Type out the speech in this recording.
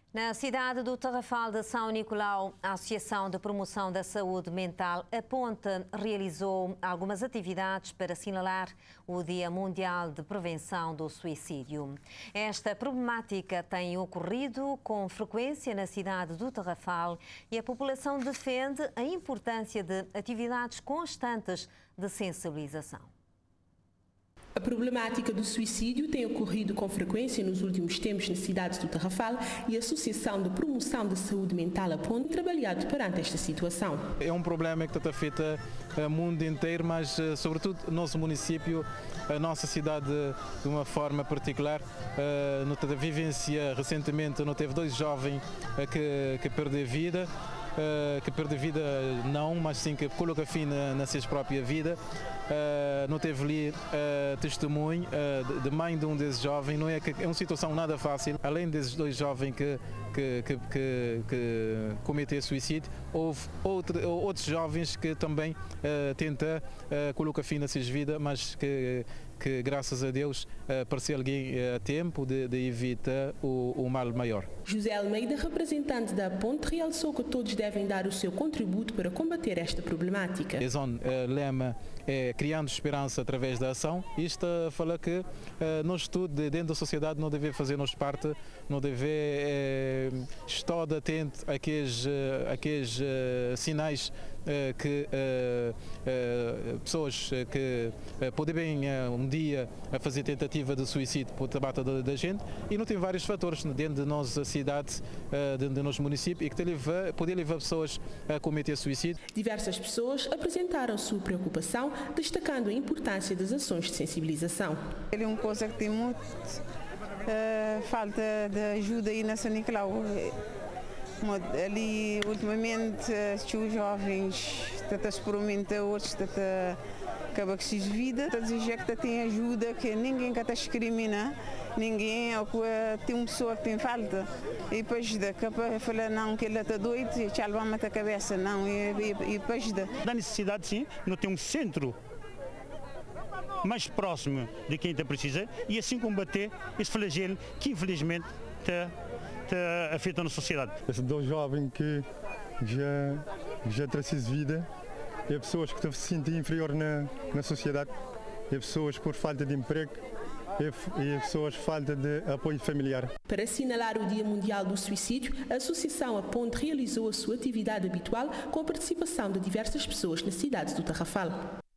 Na cidade do Tarrafal de São Nicolau, a Associação de Promoção da Saúde Mental, a Ponte, realizou algumas atividades para assinalar o Dia Mundial de Prevenção do Suicídio. Esta problemática tem ocorrido com frequência na cidade do Tarrafal e a população defende a importância de atividades constantes de sensibilização. A problemática do suicídio tem ocorrido com frequência nos últimos tempos na cidade do Tarrafal e a Associação de Promoção da Saúde Mental, a Ponte, tem trabalhado perante esta situação. É um problema que está afeta o mundo inteiro, mas sobretudo o nosso município, a nossa cidade de uma forma particular. A vivência recentemente não teve 2 jovens que perderam a vida. Que perde a vida não, mas sim que coloca fim na sua própria vida. Não teve ali testemunho de mãe de um desses jovens. Não é uma situação nada fácil. Além desses 2 jovens que cometeram suicídio, houve outros jovens que também tentam colocar fim na sua vida, mas que graças a Deus apareceu alguém a tempo de evitar o mal maior. José Almeida, representante da Ponte, realçou que todos devem dar o seu contributo para combater esta problemática. O lema é criando esperança através da ação. Isto fala que nós tudo dentro da sociedade não devemos fazer nos parte, não devemos estar atento àqueles sinais que pessoas que podem um dia fazer tentativa de suicídio por tabata da gente, e não tem vários fatores dentro da nossa cidade, dentro do nosso município, e que podem levar pessoas a cometer suicídio. Diversas pessoas apresentaram sua preocupação, destacando a importância das ações de sensibilização. É uma coisa que tem muito falta de ajuda aí na São Nicolau. Ali, ultimamente, os jovens estão experimentando, outros acabam com sua vida. Está a dizer que tem ajuda, que ninguém está a discriminar, ninguém tem uma pessoa que tem falta. E depois acaba falar não, que ele está doido, e já leva a cabeça, não, e depois da necessidade, sim, não tem um centro mais próximo de quem precisa e assim combater esse flagelo que infelizmente afeta na sociedade. Esses 2 jovens que já trazem vida, é pessoas que se sentem inferior na sociedade, é pessoas por falta de emprego, e pessoas por falta de apoio familiar. Para assinalar o Dia Mundial do Suicídio, a Associação A Ponte realizou a sua atividade habitual com a participação de diversas pessoas na cidade do Tarrafal.